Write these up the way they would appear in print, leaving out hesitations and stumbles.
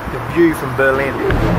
the view from Berlin.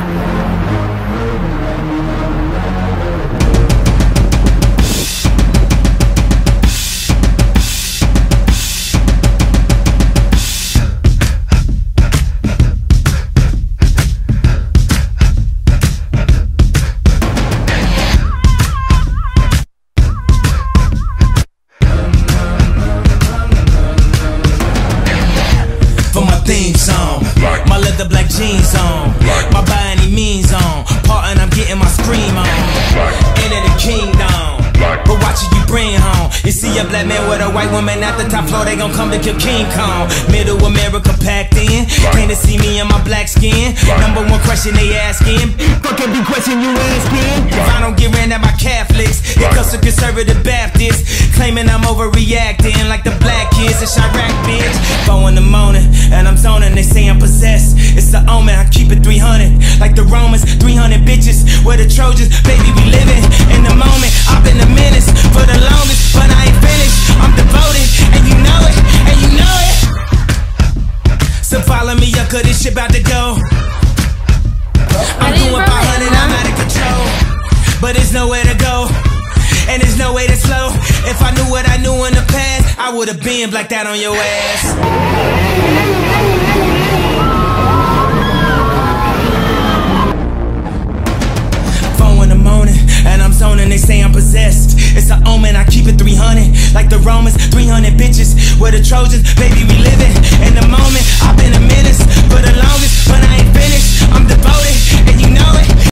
Theme song, my leather black jeans on, my by any means on, part and I'm getting my scream on, into the kingdom, but watch it you bring home. You see a black man with a white woman at the top floor, they gon' come to kill King Kong. Middle America packed in, came to see me in my black skin. Number one question they asking, fuck every question you asking. If I don't get ran at my Catholics, it comes to conservative Baptists, claiming I'm overreacting like the black kids in Chirac, bitch. 4 in the morning and I'm zoning, they say I'm possessed. It's the omen, I keep it 300 like the Romans, 300 bitches. We're the Trojans, baby, we living in the moment. I've been a menace for the longest, but I ain't finished. I'm devoted, and you know it, and you know it. So follow me up, cause this shit about to go. I'm doing 500, I'm out of control, but there's nowhere to go, and there's no way to slow. If I knew what I knew in the past, I would've been blacked out on your ass. 4 in the morning, and I'm zoning, they say I'm possessed. It's an omen, I keep it 300 like the Romans, 300 bitches. We're the Trojans, baby, we living in the moment. I've been a menace for the longest, but I ain't finished. I'm devoted,